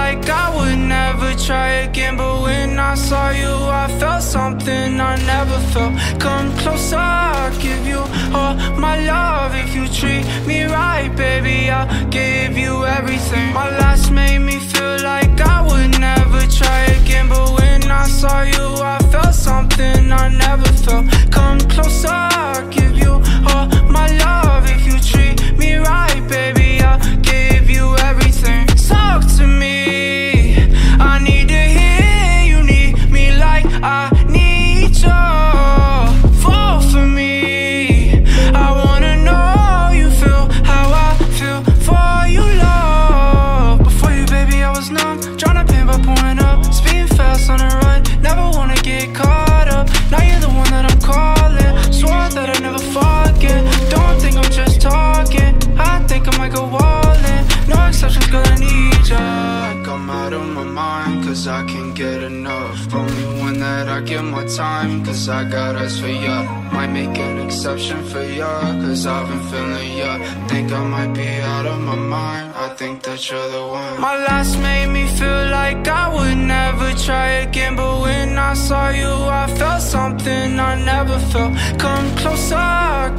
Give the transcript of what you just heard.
like I would never try again, but when I saw you I felt something I never felt. Come closer, I'll give you all my love. If you treat me right, baby, I'll give you everything. My last made me feel like I would never try again, but when I saw you I felt something I never felt. Come closer, I'll give you all my love. If you treat me right, baby, I'll give you everything. Talk to me, I need to hear you need me like I need you. Fall for me, I wanna know you feel how I feel for you, love. Before you, baby, I was numb, trying to pin by pouring up, speeding fast on the run, never wanna get caught up. Now you're the one that I'm calling, swore that I'd never forget. Don't think I'm just talking, I think I might go all in. No exceptions, girl, I need ya. Like I'm out of my mind, cause I can't get enough. Only one that I give my time, cause I got eyes for ya. Might make an exception for ya, cause I've been feeling ya. Think I might be out of my mind, I think that you're the one. My last made me feel like I would never try again, but when I saw you I felt something I never felt. Come closer.